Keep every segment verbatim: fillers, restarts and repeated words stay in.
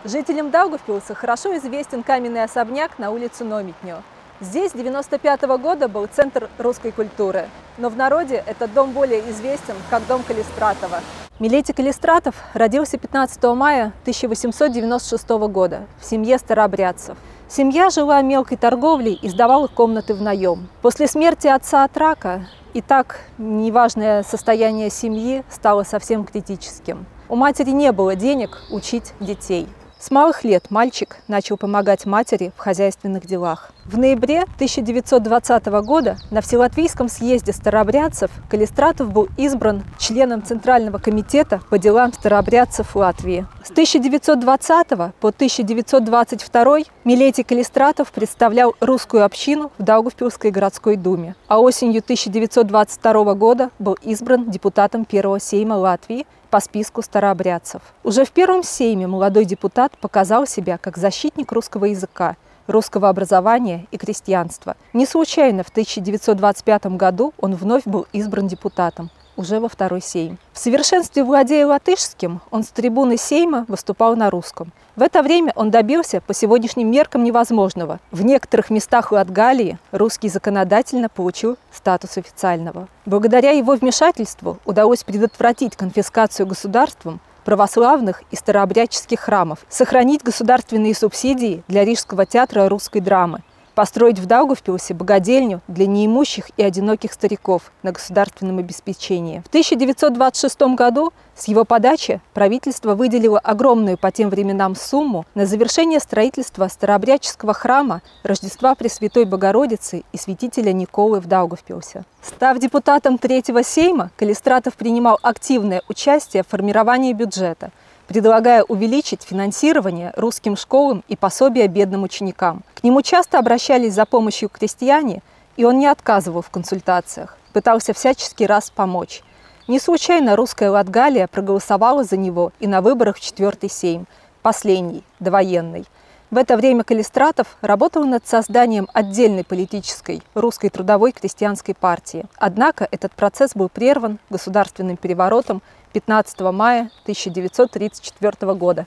Жителям Даугавпилса хорошо известен каменный особняк на улице Номитню. Здесь с девяносто пятого года был центр русской культуры, но в народе этот дом более известен как дом Калистратова. Милетий Калистратов родился пятнадцатого мая тысяча восемьсот девяносто шестого года в семье старообрядцев. Семья жила мелкой торговлей и сдавала комнаты в наем. После смерти отца от рака и так неважное состояние семьи стало совсем критическим. У матери не было денег учить детей. С малых лет мальчик начал помогать матери в хозяйственных делах. В ноябре тысяча девятьсот двадцатого года на Вселатвийском съезде старообрядцев Калистратов был избран членом Центрального комитета по делам старообрядцев Латвии. С тысяча девятьсот двадцатого по тысяча девятьсот двадцать второй Милетий Калистратов представлял русскую общину в Даугавпилской городской думе, а осенью тысяча девятьсот двадцать второго года был избран депутатом Первого сейма Латвии по списку старообрядцев. Уже в первом сейме молодой депутат показал себя как защитник русского языка, русского образования и крестьянства. Не случайно в тысяча девятьсот двадцать пятом году он вновь был избран депутатом, уже во второй сейм. В совершенстве владея латышским, он с трибуны сейма выступал на русском. В это время он добился по сегодняшним меркам невозможного. В некоторых местах Латгалии русский законодательно получил статус официального. Благодаря его вмешательству удалось предотвратить конфискацию государством православных и старообрядческих храмов, сохранить государственные субсидии для Рижского театра русской драмы, построить в Даугавпилсе богадельню для неимущих и одиноких стариков на государственном обеспечении. В тысяча девятьсот двадцать шестом году с его подачи правительство выделило огромную по тем временам сумму на завершение строительства старообрядческого храма Рождества Пресвятой Богородицы и святителя Николы в Даугавпилсе. Став депутатом Третьего сейма, Калистратов принимал активное участие в формировании бюджета, предлагая увеличить финансирование русским школам и пособия бедным ученикам. К нему часто обращались за помощью крестьяне, и он не отказывал в консультациях, пытался всячески раз помочь. Не случайно русская Латгалия проголосовала за него и на выборах в Четвертый сейм, последний, довоенный. В это время Калистратов работал над созданием отдельной политической русской трудовой крестьянской партии. Однако этот процесс был прерван государственным переворотом пятнадцатого мая тысяча девятьсот тридцать четвёртого года.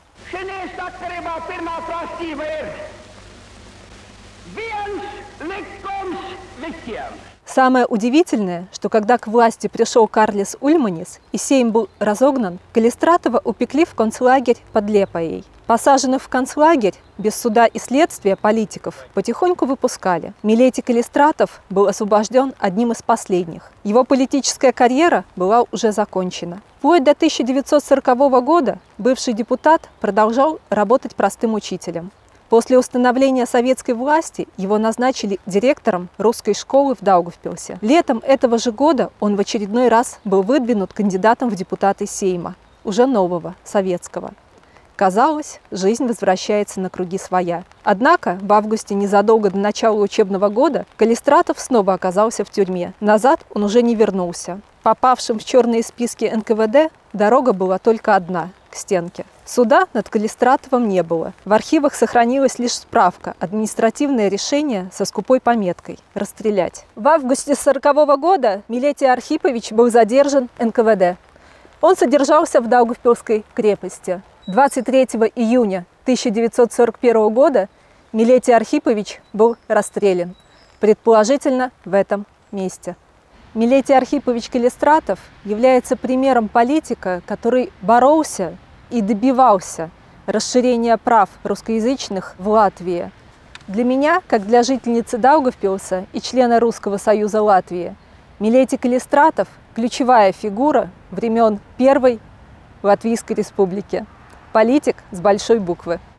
Самое удивительное, что когда к власти пришел Карлис Ульманис и сейм был разогнан, Калистратова упекли в концлагерь под Лепоей. Посаженных в концлагерь без суда и следствия политиков потихоньку выпускали. Милетий Калистратов был освобожден одним из последних. Его политическая карьера была уже закончена. Вплоть до тысяча девятьсот сорокового года бывший депутат продолжал работать простым учителем. После установления советской власти его назначили директором русской школы в Даугавпилсе. Летом этого же года он в очередной раз был выдвинут кандидатом в депутаты Сейма, уже нового, советского. Казалось, жизнь возвращается на круги своя. Однако в августе, незадолго до начала учебного года, Калистратов снова оказался в тюрьме. Назад он уже не вернулся. Попавшим в черные списки эн ка вэ дэ дорога была только одна – к стенке. Суда над Калистратовым не было. В архивах сохранилась лишь справка, административное решение со скупой пометкой – расстрелять. В августе сорокового года Милетий Архипович был задержан эн ка вэ дэ. Он содержался в Даугавпилской крепости. двадцать третьего июня тысяча девятьсот сорок первого года Милетий Архипович был расстрелян, предположительно в этом месте. Милетий Архипович Калистратов является примером политика, который боролся и добивался расширения прав русскоязычных в Латвии. Для меня, как для жительницы Даугавпилса и члена Русского союза Латвии, Милетий Калистратов – ключевая фигура времен Первой Латвийской республики. Политик с большой буквы.